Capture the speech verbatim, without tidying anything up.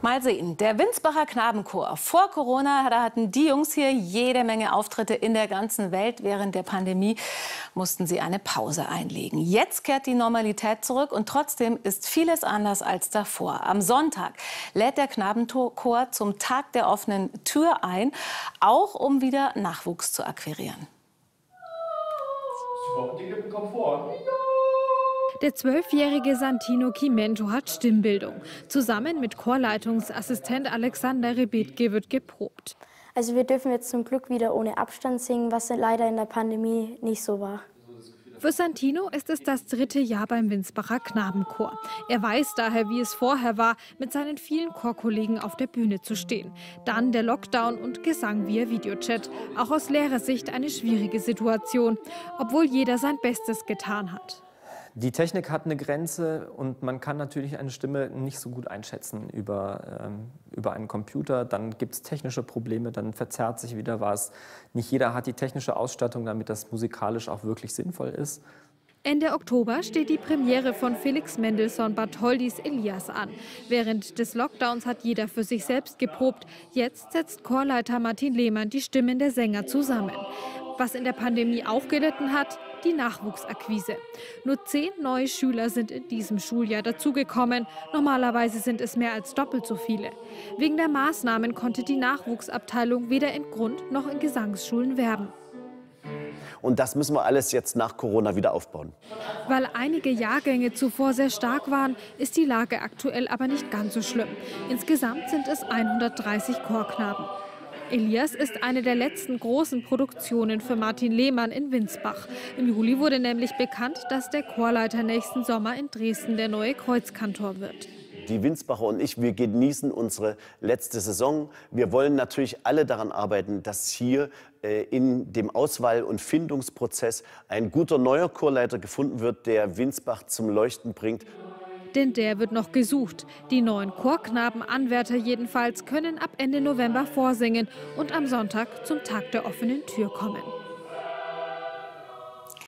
Mal sehen, der Winsbacher Knabenchor. Vor Corona, da hatten die Jungs hier jede Menge Auftritte in der ganzen Welt. Während der Pandemie mussten sie eine Pause einlegen. Jetzt kehrt die Normalität zurück und trotzdem ist vieles anders als davor. Am Sonntag lädt der Knabenchor zum Tag der offenen Tür ein, auch um wieder Nachwuchs zu akquirieren. Der zwölfjährige Santino Chimento hat Stimmbildung. Zusammen mit Chorleitungsassistent Alexander Rebetke wird geprobt. Also wir dürfen jetzt zum Glück wieder ohne Abstand singen, was leider in der Pandemie nicht so war. Für Santino ist es das dritte Jahr beim Winsbacher Knabenchor. Er weiß daher, wie es vorher war, mit seinen vielen Chorkollegen auf der Bühne zu stehen. Dann der Lockdown und Gesang via Videochat. Auch aus Lehrersicht eine schwierige Situation, obwohl jeder sein Bestes getan hat. Die Technik hat eine Grenze und man kann natürlich eine Stimme nicht so gut einschätzen über, ähm, über einen Computer. Dann gibt es technische Probleme, dann verzerrt sich wieder was. Nicht jeder hat die technische Ausstattung, damit das musikalisch auch wirklich sinnvoll ist. Ende Oktober steht die Premiere von Felix Mendelssohn Bartholdys Elias an. Während des Lockdowns hat jeder für sich selbst geprobt. Jetzt setzt Chorleiter Martin Lehmann die Stimmen der Sänger zusammen. Was in der Pandemie auch gelitten hat, die Nachwuchsakquise. Nur zehn neue Schüler sind in diesem Schuljahr dazugekommen. Normalerweise sind es mehr als doppelt so viele. Wegen der Maßnahmen konnte die Nachwuchsabteilung weder in Grund- noch in Gesangsschulen werben. Und das müssen wir alles jetzt nach Corona wieder aufbauen. Weil einige Jahrgänge zuvor sehr stark waren, ist die Lage aktuell aber nicht ganz so schlimm. Insgesamt sind es hundertdreißig Chorknaben. Elias ist eine der letzten großen Produktionen für Martin Lehmann in Winsbach. Im Juli wurde nämlich bekannt, dass der Chorleiter nächsten Sommer in Dresden der neue Kreuzkantor wird. Die Winsbacher und ich, wir genießen unsere letzte Saison. Wir wollen natürlich alle daran arbeiten, dass hier äh, in dem Auswahl- und Findungsprozess ein guter neuer Chorleiter gefunden wird, der Winsbach zum Leuchten bringt. Denn der wird noch gesucht. Die neuen Chorknaben-Anwärter jedenfalls können ab Ende November vorsingen und am Sonntag zum Tag der offenen Tür kommen.